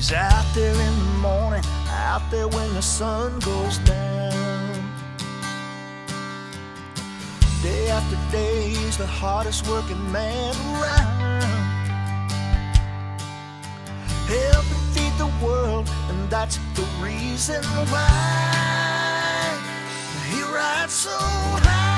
He's out there in the morning, out there when the sun goes down. Day after day, he's the hardest working man around. Helping feed the world, and that's the reason why he rides so high.